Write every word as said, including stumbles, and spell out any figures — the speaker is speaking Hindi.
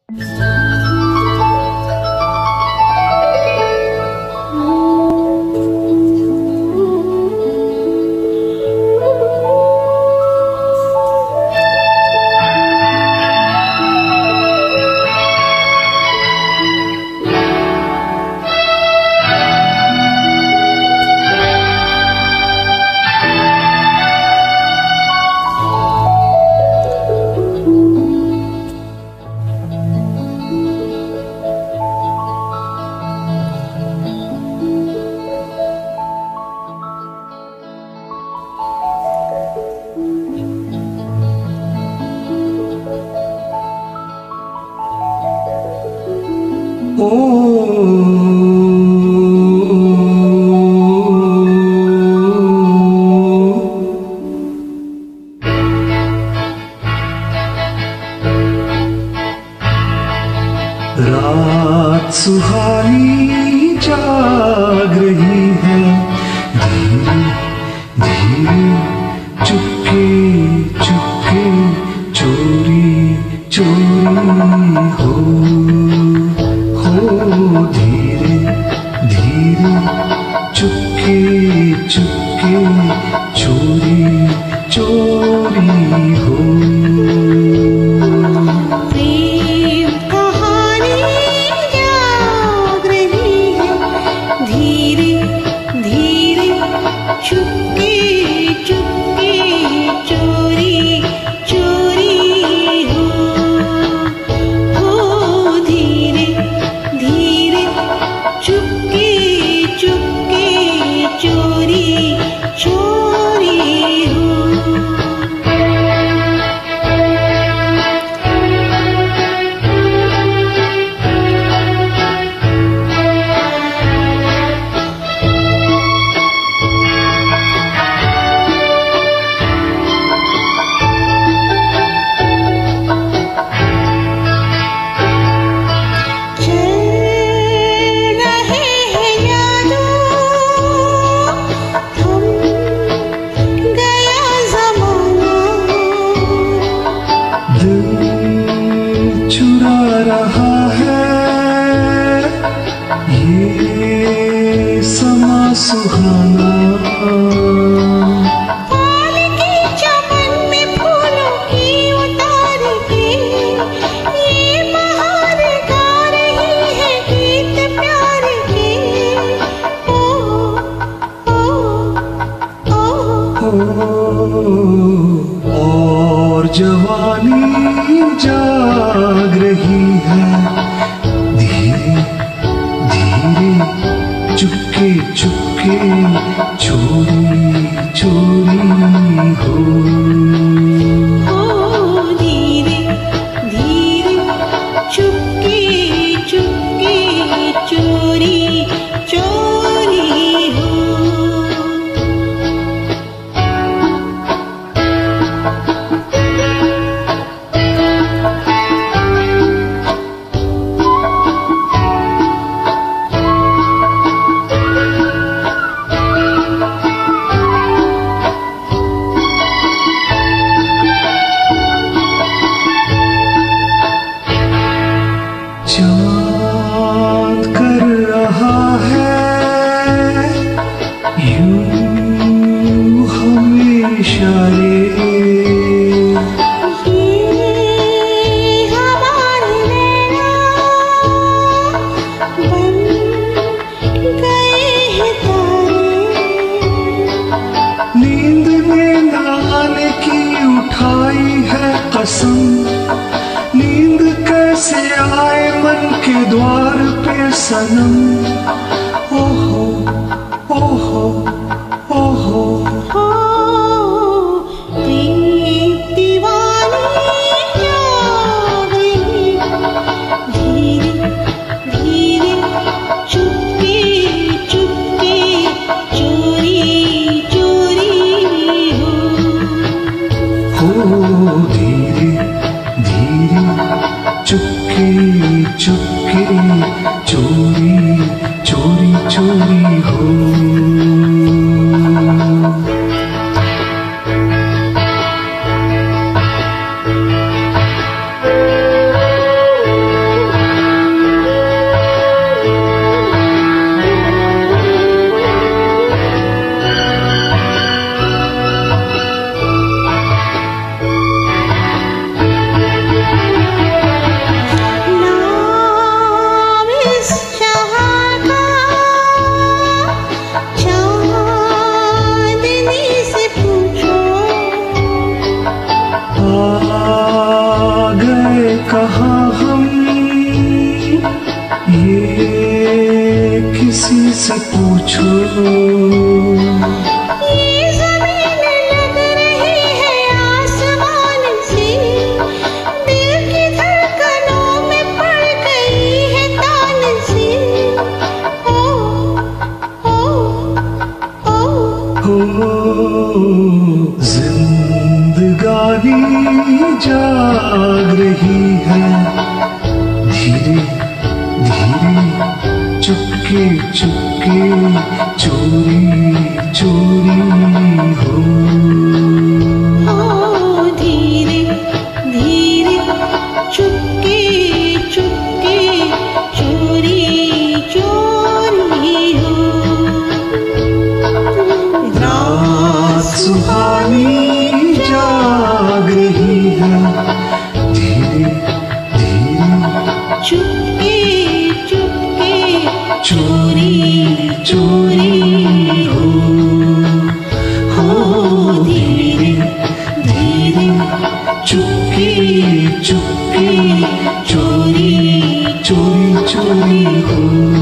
रात सुहानी जाग रही है, धीरे धीरे चुपके चुपके चोरी चोरी हो हो धीरे धीरे चुपके चुपके चोरी चोरी हो। ये समा सुहाना पाल के चमन में फूलों की उतार के ये बहार गा रही है गीत प्यार के। ओ ओ ओ और जवानी जाग रही है, धीरे धीरे चुपके चुपके चोरी चोरी हो ओ धीरे धीरे चुपके चुपके चोरी चोरी हो। चाँद कर रहा है यूं हमें इशारे, ये हमारे नैना बन गए हैं तारे। नींद में न आने की उठाई है कसम, नींद कैसे आए मन के द्वार पे सनम। ओहो ओहो ओहो हो प्रेम दीवानी जाग रही, धीरे धीरे चुपके चुपके चोरी चोरी हो हो धीरे धीरे चुपके चुपके चोरी चोरी चोरी हो। हम ये किसी से पूछो, ये ज़मीन लग रही है आसमान से, दिल की धड़कनों में पड़ गई है तान से। ओ ओ ओ हो जिंदगानी जाग रही है, धीरे धीरे चुपके चुपके चोरी चोरी हो। ओ धीरे धीरे चुपके चुपके चोरी चोरी हो। रात सुहानी जाग रही है, धीरे धीरे चुपके चुपके चोरी चोरी हो। हो धीरे धीरे चुपके चुपके चोरी चोरी चोरी हो।